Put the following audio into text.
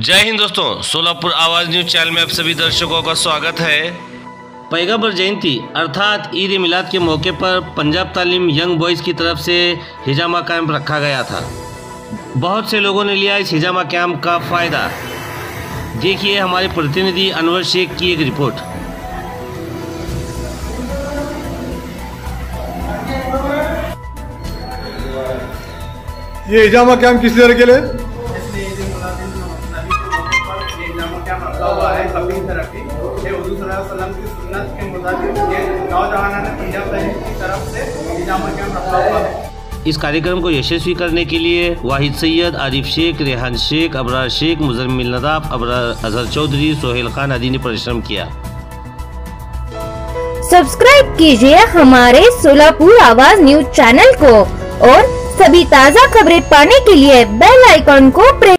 जय हिंद दोस्तों, सोलापुर आवाज़ न्यूज चैनल में आप सभी दर्शकों का स्वागत है। पैगंबर जयंती अर्थात ईद मिलाद के मौके पर पंजाब तालीम यंग बॉयज़ की तरफ से हिजामा कैंप रखा गया था। बहुत से लोगों ने लिया इस हिजामा कैंप का फ़ायदा। देखिए हमारे प्रतिनिधि अनवर शेख की एक रिपोर्ट। ये हिजामा कैंप किस लिए रखे? इस कार्यक्रम को यशस्वी करने के लिए वाहिद सैयद, आरिफ शेख, रेहान शेख, अबरार शेख, मुजम्मिल नदाफ, अजहर चौधरी, सोहेल खान आदि ने परिश्रम किया। सब्सक्राइब कीजिए हमारे सोलापुर आवाज न्यूज चैनल को और सभी ताज़ा खबरें पाने के लिए बेल आइकॉन को प्रेस